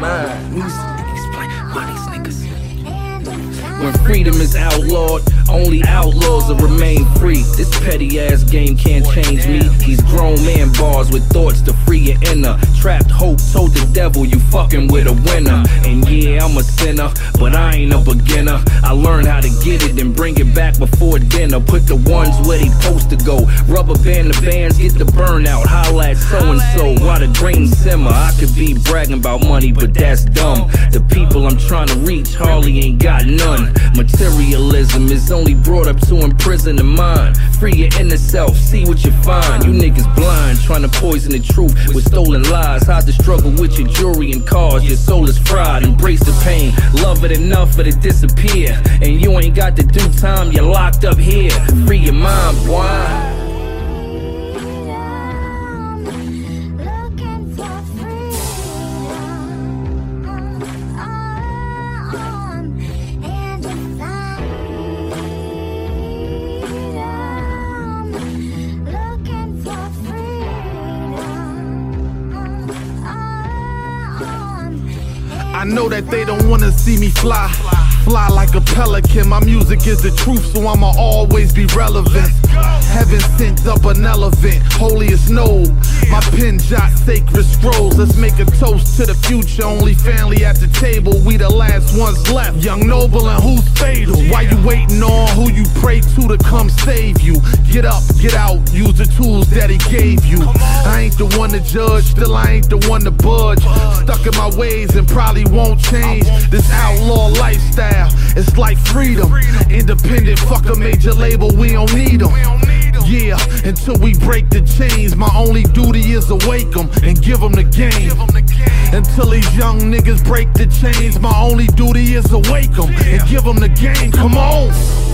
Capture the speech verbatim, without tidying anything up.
mind. Music explain why these niggas. When freedom is outlawed, only outlaws will remain free. This petty ass game can't change me. These grown man bars with thoughts to free your inner. Trapped hope told the devil you fucking with a winner. And yeah, I'm a sinner, but I ain't a beginner. I learned how to get it and bring it back before dinner. Put the ones where they supposed to go. Rubber band the bands, get the burnout. Holla at so-and-so while the grain simmer. I could be bragging about money, but that's dumb. The people I'm trying to reach hardly ain't got none. Materialism is only brought up to imprison the mind. Free your inner self, see what you find. You niggas blind, trying to poison the truth with stolen lies. Hide the struggle with your jewelry and cars. Your soul is fried, embrace the pain. Love it enough for it to disappear. And you ain't got to do time, you're locked up here. Free your mind, boy. I know that they don't wanna see me fly, fly like a pelican. My music is the truth, so I'ma always be relevant. Heaven sent up an elephant, holy as snow. My pen jot sacred scrolls. Let's make a toast to the future. Only family at the table, we the last ones left. Young noble and who's fatal? Why you waiting on who you pray to to come save you? Get up, get out, use the tools that he gave you. I ain't the one to judge, still I ain't the one to budge. Stuck in my ways and probably won't change. This outlaw lifestyle, it's like freedom. Independent, fuck a major label, we don't need them. Yeah, until we break the chains, my only duty is awake them and give them the game. Until these young niggas break the chains, my only duty is awake them and give them the game. Come on.